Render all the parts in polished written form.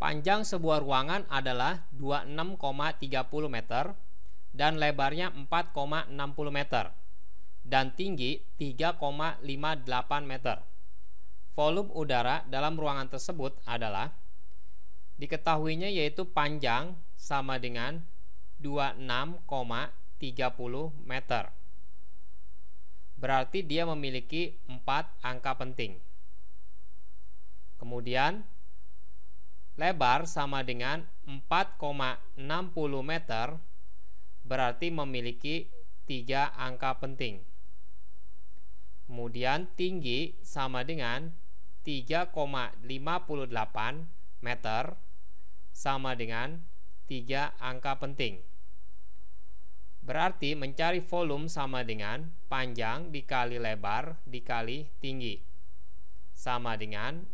Panjang sebuah ruangan adalah 26,30 meter dan lebarnya 4,60 meter dan tinggi 3,58 meter. Volume udara dalam ruangan tersebut adalah diketahuinya yaitu panjang sama dengan 26,30 meter. Berarti dia memiliki 4 angka penting. Kemudian lebar sama dengan 4,60 meter, berarti memiliki 3 angka penting. Kemudian tinggi sama dengan 3,58 meter, sama dengan 3 angka penting. Berarti mencari volume sama dengan panjang dikali lebar dikali tinggi, sama dengan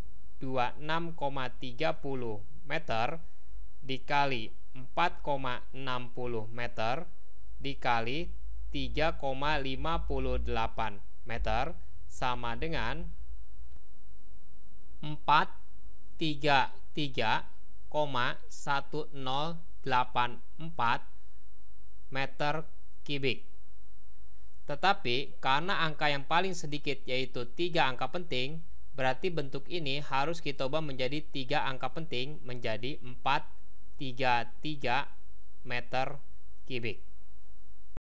26,30 meter dikali 4,60 meter dikali 3,58 meter sama dengan 433,1084 meter kubik. Tetapi karena angka yang paling sedikit yaitu 3 angka penting, berarti bentuk ini harus kita ubah menjadi 3 angka penting menjadi 433 meter kubik.